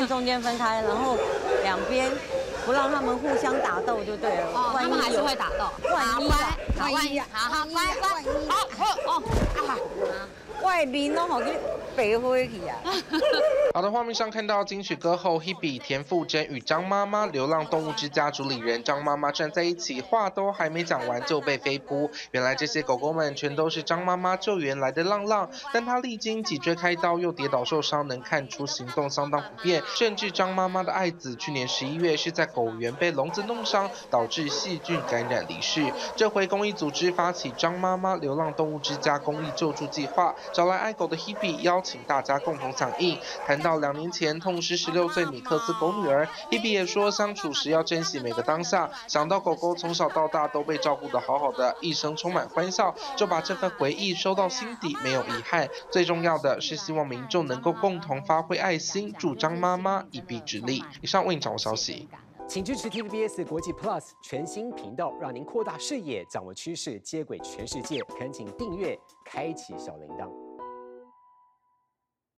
中间分开，然后两边不让他们互相打斗就对了。 哦，他们还是会打斗。 万一啊，万一啊， 好，乖乖，好， 外面拢好去白花去啊。 好的，画面上看到金曲歌后 Hebe 田馥甄与张妈妈流浪动物之家主理人张妈妈站在一起，话都还没讲完就被飞扑。原来这些狗狗们全都是张妈妈救援来的浪浪，但她历经脊椎开刀又跌倒受伤，能看出行动相当不便。甚至张妈妈的爱子去年11月是在狗园被笼子弄伤，导致细菌感染离世。这回公益组织发起张妈妈流浪动物之家公益救助计划，找来爱狗的 Hebe 邀请大家共同响应。谈到2年前痛失16岁米克斯狗女儿 ，Hebe 也说相处时要珍惜每个当下。想到狗狗从小到大都被照顾得好好的，一生充满欢笑，就把这份回忆收到心底，没有遗憾。最重要的是希望民众能够共同发挥爱心，助张妈妈一臂之力。以上为你掌握消息。 请支持 TVBS 国际 Plus 全新频道，让您扩大视野，掌握趋势，接轨全世界。恳请订阅，开启小铃铛。